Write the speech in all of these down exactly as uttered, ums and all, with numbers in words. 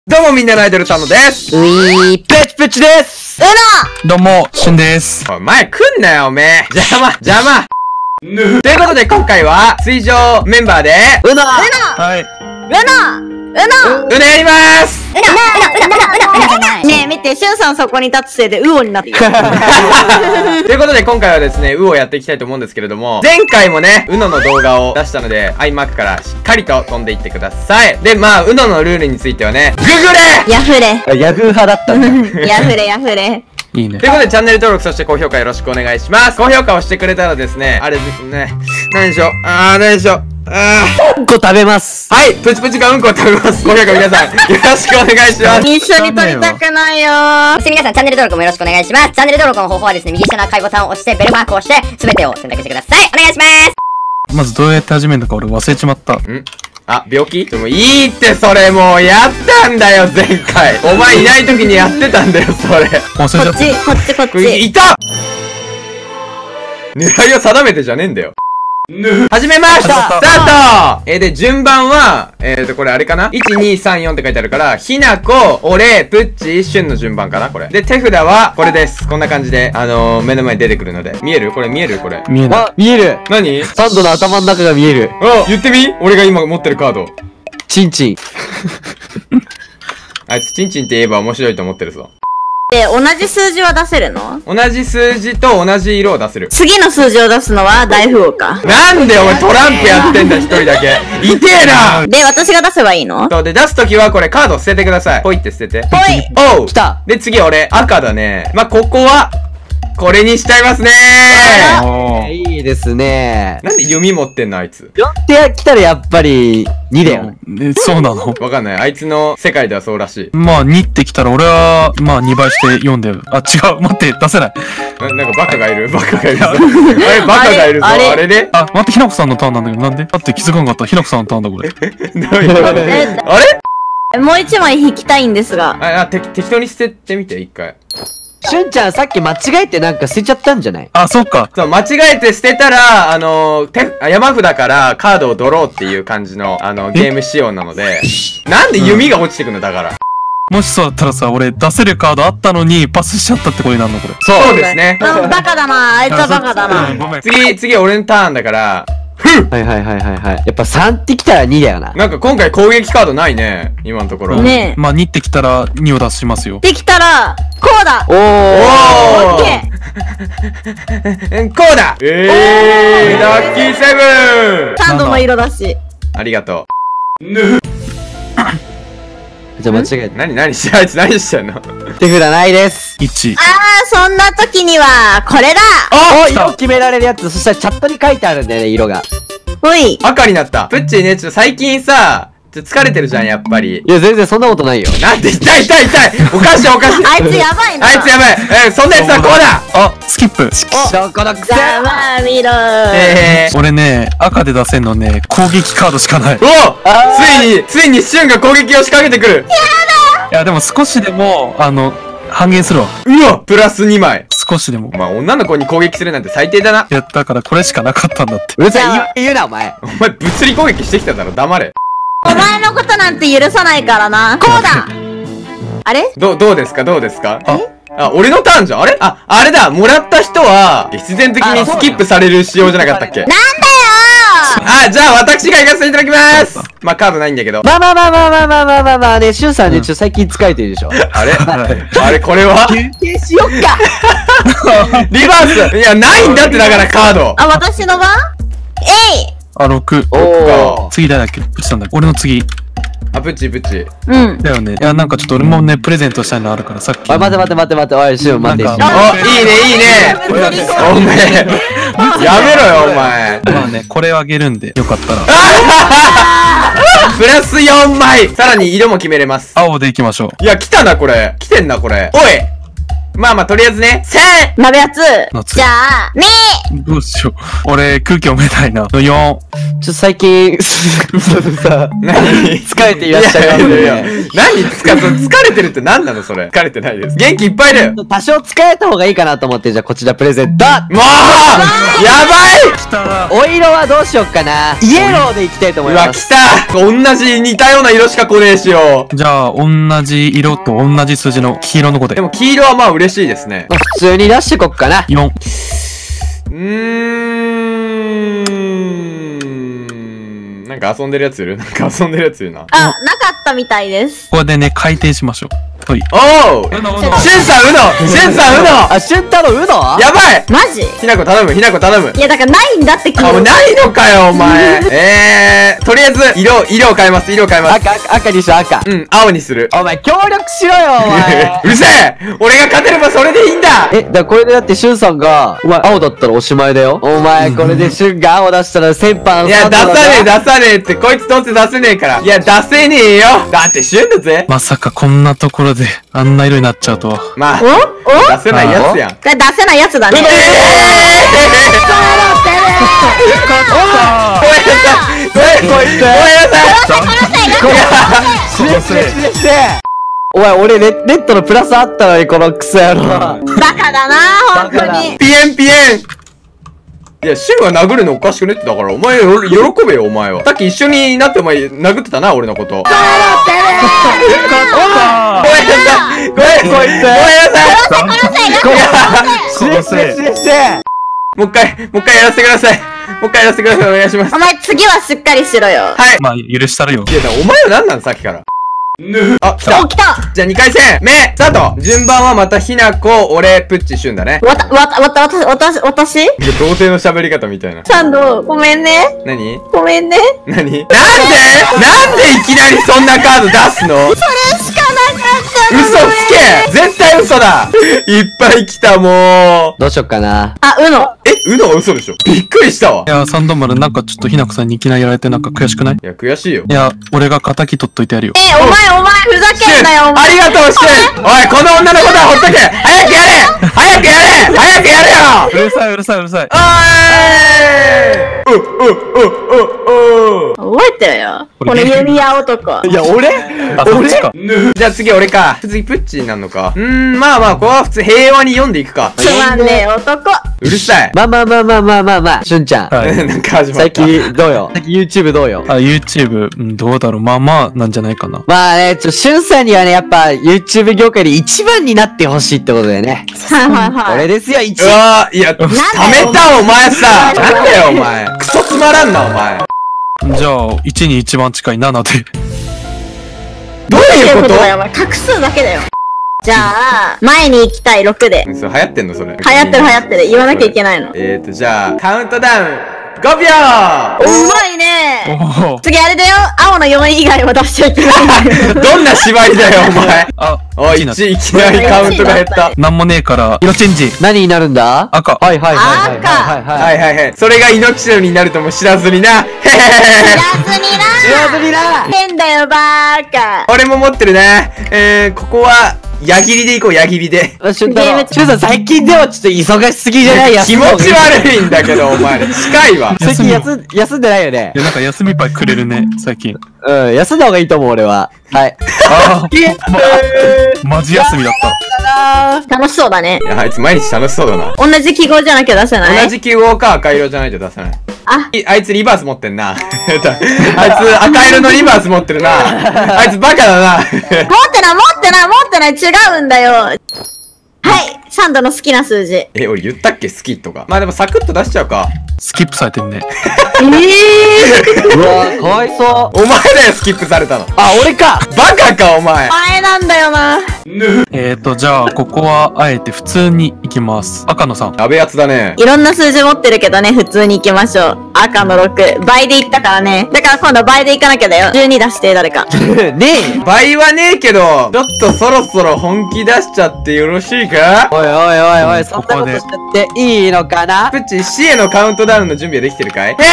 どうもみんなのアイドルタノです。 ういー、ペチペチです。 うどうも、しゅんです。 おい、前来んなよ、おめえ。邪魔、邪魔。ということで、今回は、水上メンバーで、 うなはい。 のうのうのうねやりまーす。 うのうのうのうのうのうのねえ、見て、しゅんさんそこに立つせいで、うおになってる。 ということで、今回はですね、ウをやっていきたいと思うんですけれども、前回もね、ウノの動画を出したので、iMac からしっかりと飛んでいってください。で、まあ、ウノのルールについてはね、ググれヤフレ。 ヤフー派だったんだ。 ヤフレ、ヤフレ。 いいねということで、チャンネル登録、そして高評価よろしくお願いします。高評価をしてくれたらですね、あれですね、何でしょう、あー、何でしょう、あー。 うんこ食べます。 はい、プチプチがうんこを食べます。高評価皆さん、よろしくお願いします。 一緒に撮りたくないよー。 そして皆さん、チャンネル登録もよろしくお願いします。チャンネル登録の方法はですね、右下の赤いボタンを押して、ベルマークを押して、すべてを選択してください。お願いします。 まずどうやって始めるのか俺忘れちまった。 んあ、病気でもいいって、それもうやったんだよ、前回。お前いない時にやってたんだよ、それ。 忘れちゃっこっち、こっち、こっこれち。 いた狙いを定めてじゃねえんだよ。始めましたスタートえー、で、順番は、えーと、これあれかな ?いち、に、さん、よんって書いてあるから、ひなこ、俺、プッチ、シュンの順番かなこれ。で、手札は、これです。こんな感じで、あのー、目の前に出てくるので。見えるこれ見えるこれ。 た。見えない。 あ、見える。 何サンドの頭の中が見える。 あ、言ってみ俺が今持ってるカード。 チンチン。 あいつ、チンチンって言えば面白いと思ってるぞ。 で、同じ数字は出せるの？ 同じ数字と同じ色を出せる。 次の数字を出すのは大富豪か。 なんでお前トランプやってんだ、一人だけ。痛えなで、私が出せばいいの？ そうで、出すときはこれカードを捨ててください。ポイって捨てて。 ほい。 おう来た。 で、次俺、赤だね。まあ、ここは、これにしちゃいますねー。 おー。 いいですね。 なんで弓持ってんのあいつ。 よって来たらやっぱりにだよ。 え、そうなの？ わかんない。あいつの世界ではそうらしい。 まあ、にってきたら俺は、まあ、にばいしてよんだよ。あ、違う。待って、出せない。 な、なんかバカがいるバカがいるぞ。あれ、バカがいるぞ。 あれあれであ、待って、ひなこさんのターンなんだけど、なんでだって気づかんかった。ひなこさんのターンだ、これ。 どういうことえあれもう一枚引きたいんですが。 あ、あ、て、適当に捨ててみて、一回。 しゅんちゃんさっき間違えてなんか捨てちゃったんじゃない？ あ、そっか。 そう、間違えて捨てたら、あのー、手、あ山札からカードをドローっていう感じの、あの、ゲーム仕様なので、なんで弓が落ちてくのだから。 もしそうだったらさ、俺出せるカードあったのにパスしちゃったってことになるのこれ。 そうですね。 うん、バカだな。あいつはバカだな。 ごめん。 次、次俺のターンだから、 はいはいはいはいはい。やっぱさんって来たらにだよな。 なんか今回攻撃カードないね。今のところ。 ねまあ、にってきたらにを出しますよ。 え。できたら、こうだ。 おー。 おーオッケー。 うんこうだえー、ラッキーセブンサンドの色だし。 ありがとじゃあ間違えう。なになにし、あいつ何してんのた。手札ないです。 いち。 ああ、そんな時には、これだ。 お来た色決められるやつ。そしたらチャットに書いてあるんだよね、色が。 ほい。 赤になった。プッチーね、ちょっと最近さ、ちょっと疲れてるじゃん、やっぱり。 いや、全然そんなことないよ。 なんで痛い痛い痛いおかしいおかしいあいつやばいな。 あいつやばいえー、そんなやつはこうだあ、スキップ。 しょこのくせざまあみろー。 えー、 俺ね、赤で出せんのね、攻撃カードしかない。いおあーついに、ついにシュンが攻撃を仕掛けてくるや、でも少しでも、あの、半減するわ。 うわプラスにまい少しでも。 お前女の子に攻撃するなんて最低だな。 やったからこれしかなかったんだって。 うるさい、言う言うな、お前。 お前物理攻撃してきただろ、黙れ。 お前のことなんて許さないからな。こうだ。あれどう、どうですかどうですかあ、 あ、俺のターンじゃんあれあ、あれだもらった人は、必然的にスキップされる仕様じゃなかったっけなんだよあ、じゃあ私が行かせていただきますまあカードないんだけど。 まあまあまあまあまあまあまあまあまあね、しゅんさんね、ちょっと最近疲れてるでしょ。 あれはいあれこれは休憩しよっか。 リバースいや、ないんだってだからカードあ、私の番えい。 あ、ろく。 おー。 次誰だっけプチさんだっけ俺の次。 あ、プッチプッチ。 うん。 だよね。いや、なんかちょっと俺もね、プレゼントしたいのあるからさっき。 おい、待て待て待て待て、おい、しゅん待て。 なんかお、いいねいいねお前、やめろよお前。 まあね、これをあげるんで、よかったら。 プラスよんまいさらに色も決めれます。 青でいきましょう。 いや、来たなこれ。来てんなこれ。おいまあまあ、とりあえずね、せん鍋やつ。 夏じゃあ、にどうしよう。俺、空気読めないな。よん。 ちょっと最近、さ、 何疲れていらっしゃいますいやいやいね。 や何つか、疲れてるって何なのそれ。疲れてないです。元気いっぱいだよ。 多少疲れた方がいいかなと思って、じゃあこちらプレゼント。 もうやばい来たお色はどうしよっかな。イエローでいきたいと思うわ、 います。 来た同じ似たような色しか来ねえしよ。 じゃあ、同じ色と同じ数字の黄色の子で。 でも黄色はまあ嬉しいですね。 まあ普通に出してこっかな。 よん。 うーん。なんか遊んでるやついるなんか遊んでるやついるな。 あ、なかったみたいです。 ここでね、回転しましょう。はい。 おううのうのしゅんさん、うのしゅんさん、うのあ、俊太郎うのやばいマジひなこ頼む、ひなこ頼む。 いや、だからないんだって、 あ、もうないのかよ、お前。えー、とりあえず、色、色を変えます、色を変えます。 赤、赤、赤にしよう、赤。 うん、青にする。 お前、協力しろよ、お前。 うるせえ俺が勝てればそれでいいんだえ、だからこれでだって、しゅんさんが、お前、青だったらおしまいだよ。お前、これでしゅんが青出したら、先般いや、出さねえ、出さねえって、こいつどうせ出せねえから。いや、出せねえよだって旬だぜまさかこんなところで、あんな色になっちゃうとは。 まあ、 おお出せないやつやん。 これ出せないやつだね。 えー、ごめんなさいごめん、ごめん、ごめんなさいしれしれしれしれお前、俺レ、レッドのプラスあったのに、このクソ野郎。 バカだな、ほんとに。 ピエンピエンいや、シュンが殴るのおかしくねってだから、お前よ、喜べよ、お前は。さっき一緒になってお前、殴ってたな、俺のこと。ごめんなさいごめん、こいつごめんなさいしれしれしれしれもう一回、もう一回やらせてください。もう一回やらせてください、お願いします。 お前次はしっかりしろよ。 はい。 まあ、許したるよ。 いや、お前は何なのさっきから。あ、来たお、来たじゃあにかい戦目スタート順番はまたひなこ、俺、プッチ、シュンだね。 わた、わた、わた、わた、わた、私いや童貞の喋り方みたいな。 サンド、ごめんね。 何ごめんね。 何なんでなんでいきなりそんなカード出すのそれしかなかったの。 嘘つけ絶対嘘だいっぱい来たもうどうしよっかな。 あ、うの。 え、うのは嘘でしょびっくりしたわいや、サンドマル、なんかちょっとひなこさんにいきなりやられてなんか悔しくない？ いや、悔しいよ。 いや、俺が仇取っといてやるよ。 え、お前、お前、ふざシュンけんなよ、おあ前。 りがとう、シュンおい、この女のことはほっとけ早くやれ早くやれ早くやれようるさい、うるさい、うるさい。 おーいう、う、う、う、う、う。 覚えてるよ。この弓矢男。 いや、俺あ、そっちか。 じゃあ次俺か。次プッチになるのか。うーん、まあまあ、ここは普通平和に読んでいくか。 つまんねえ男。 うるさい。 まあまあまあまあまあまあまあ、しゅんちゃん。 はい。 なんか始まっ最た。 近どうよ最近 YouTube どうよあ、YouTube、うんどうだろう。まあまあ、なんじゃないかな。 まあね、ちょ、しゅんさんにはね、やっぱ YouTube 業界で一番になってほしいってことでね。 はいはいはい。 これですよ、一うわー、いや、ためたお前さ。なんだよお前。クソつまらんなお前。 じゃあ、いちに一番近いななで。 どういうことだよ、お前。画数だけだよ。じゃあ、前に行きたいろくで。 それ流行ってんのそれ。 流行ってる流行ってる。言わなきゃいけないの。 えーと、じゃあ、カウントダウンごびょううまいねおお。 次あれだよ。青のよん以外は出しちゃいけないんだよ。 どんな芝居だよお前。 あ、 おい、 いちになっいちいきなりカウントが減った。 なんもねえから、色チェンジ。 何になるんだ赤。 はいはいはいはい赤はいはい。 はいはいはい。それが命のになるとも知らずにな。へへへへ。 知らずに知らずにな変だよ、バーカ。 俺も持ってるね。えー、ここは、矢切りでいこう、矢切りで。 しゅん太郎ゲーム。 しゅんさん最近でもちょっと忙しすぎじゃない気持ち悪いんだけど、お前ら。近いわ。 最近休、休んでないよねい。や、なんか休みいっぱいくれるね、最近。 うん、休んだ方がいいと思う俺は。はい。 ああ、ま、マジ休みだった。 楽しそうだね。 いや、あいつ毎日楽しそうだな。 同じ記号じゃなきゃ出せない。 同じ記号か赤色じゃないと出さない。 あ、 いあいつリバース持ってんな。あいつ赤色のリバース持ってるな。あいつバカだな。 持ってない、持ってない、持ってない、違うんだよ。はい、サンドの好きな数字。ええ、俺言ったっけ好きとか。まあでもサクッと出しちゃうか。 スキップされてんね。 えー、 うわかわいそう。 お前だよ、スキップされたの。 あ、俺かバカか、お前。 前なんだよな。 えーと、じゃあ、ここは、あえて普通に行きます。赤野さん。 やべえやつだね。 いろんな数字持ってるけどね、普通に行きましょう。赤のろく。倍で行ったからね。だから今度倍で行かなきゃだよ。じゅうに出して、誰か。 ねえよ。 倍はねえけど、ちょっとそろそろ本気出しちゃってよろしいかおいおいおいおい、そんなここことでしちゃっていいのかなプッチ、死へのカウントダウンの準備はできてるかいえ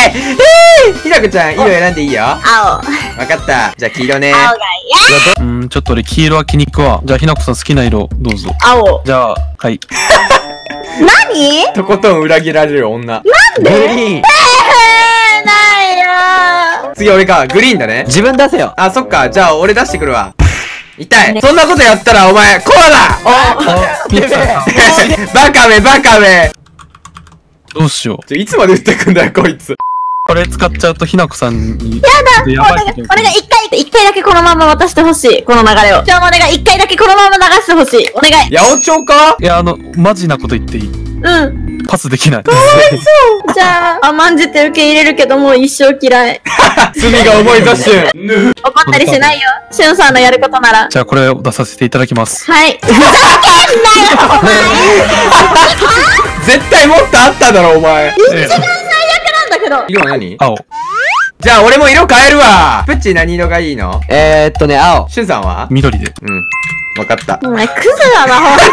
ーひなこちゃん、色選んでいいよ。わ青。 かった。じゃあ黄色ね。 青がうん、 ちょっと俺黄色は気に食わん。じゃあひなこさん好きな色どうぞ。 青。 じゃあ、はい。 何？ とことん裏切られる女。 グリーン。 えー、ないよ次俺か、グリーンだね。 自分出せよ。 あ、そっか。じゃあ俺出してくるわ。痛い。そんなことやったらお前、コアだあ、ピッツァ。 バカめ、バカめ。 どうしよう。 ちょいつまで打ってくんだよ、こいつ。 これ使っちゃうとひなこさんに。 やだやお願い、 ばいこと言うお願い、一回、一回だけこのまま渡してほしい。この流れを。じゃあお願い、一回だけこのまま流してほしい。お願い。 八百長かいや、あの、マジなこと言っていい？ うん。 パスできない。 じゃあ、甘んじて受け入れるけどもう一生嫌い。 罪が重いぞ、シュン。 怒ったりしないよ。しゅんさんのやることなら。 じゃあこれを出させていただきます。 はい。ふざけんなよ、お前絶対もっとあっただろ、お前。 ええ最悪なんだけど。 色は何？ 青。 じゃあ俺も色変えるわ。プッチー何色がいいの？ えーっとね、青。 シュンさんは？ 緑で。 うん。わかった。 お前、クズだな、ほんと。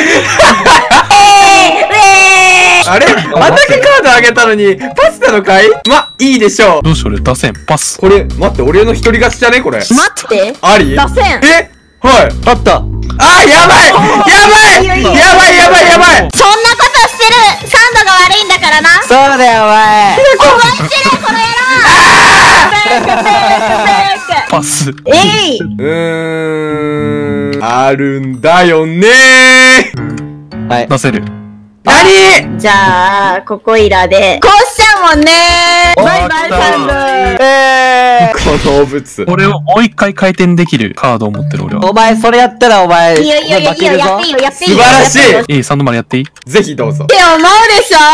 えー、えあれあんだけカードあげたのに、パスなのかい？ま、いいでしょう。 どうしよう俺出せん。パス。 これ、待って、俺の一人勝ちじゃねこれ。 ー、待って。 あり？ 出せん。 えはい。 あった。 あー、やばいやばいいいよいいよやばいやばいやばいそんなことしてるサンドが悪いんだからな。 そうだよ、お前。 お前してる、この野郎。ベーク、ベーク、ベーク。 パス。 えいうーん、あるんだよねー。 はい。 出せる。 なに？ じゃあ、ここいらで、こうしちゃうもんねー。バイバイサンド。 えこの物。 これをもう一回回転できるカードを持ってる俺ー、 は。 お前、それやったらお前、 いいよいいよいいよ負けるぞやっていいよやっていいよ。 素晴らしいやっていいよっいいサンドマンやっていい？ ぜひどうぞ。 て思うでしょ。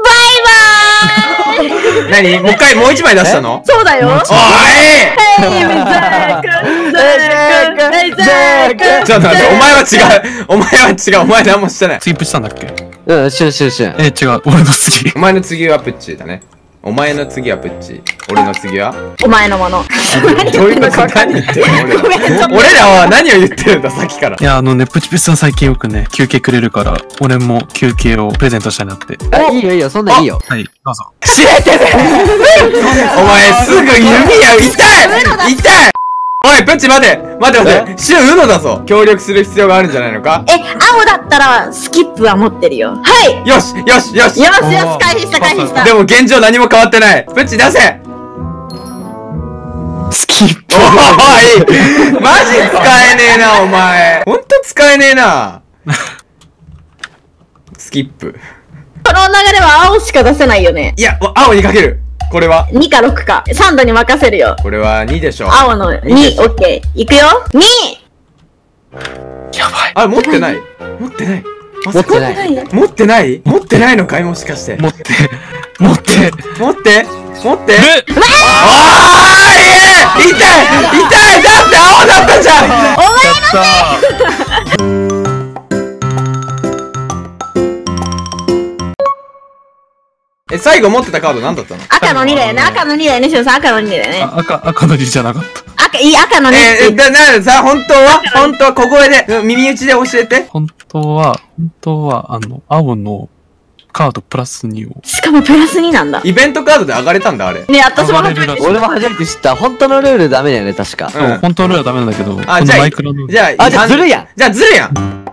バイバーイ。 何もう一回、もう一枚出したの？ そうだよ。 おいヘイブザークザークヘイザーク。 ちょっと待って、お前は違う。お前は違う。お前何もしてない。 次プッチしたんだっけ？ うん、シュンシュンシュン。 え、違う。俺の次。 お前の次はプッチーだね。お前の次はプッチー。俺の次はお前のもの。 どういうこと？何言ってるの俺ごめんちょっら。 と俺らは何を言ってるんだ、さっきからい。や、あのね、プチプチさん最近よくね、休憩くれるから、俺も休憩をプレゼントしたいなって。 あ、いいよいいよ、そんなんいいよ。 はい、どうぞ。 知れてるお前すぐ指や、痛い痛いおい、プッチ待て待て待てシュン、ウノだぞ。協力する必要があるんじゃないのか？ え、青だったら、スキップは持ってるよ。はい。 よしよしよしよしよし、回避した回避した。 でも現状何も変わってない。プッチ出せスキップ。 おいマジ使えねえな、お前。ほんと使えねえな。スキップ。 この流れは青しか出せないよね。 いや、青にかける。これは。 にかろくか。サンドに任せるよ。 これはにでしょ。 青のに、オッケー。いくよ。に! やばい。 あ、持ってない。持ってない。まさか持ってない。 持ってない持ってないのかいもしかして。 持って、持って。 持って持ってえあーい痛い痛いだって青だったじゃんお前のやったえ、最後持ってたカード何だったの？ 赤のにだよね。赤のにだよね。しゅんさん赤のにだよね。 あ赤、赤のりじゃなかった。 赤、いい赤のにってえー、 言って。 だ、な、さ、本当は本当は小声で、うん耳打ちで教えて。 本当は、本当は、あの、青のカードプラスにを。 しかもプラスになんだ。 イベントカードで上がれたんだ、あれ。 ね、私も初めて上がれるらしい俺も初めて知った。本当のルールダメだよね、確か。 うん本当のルールはダメなんだけど、 あ、 このじゃあマイクラの、 じゃあ、 あじゃあずるいやんじゃあずるやん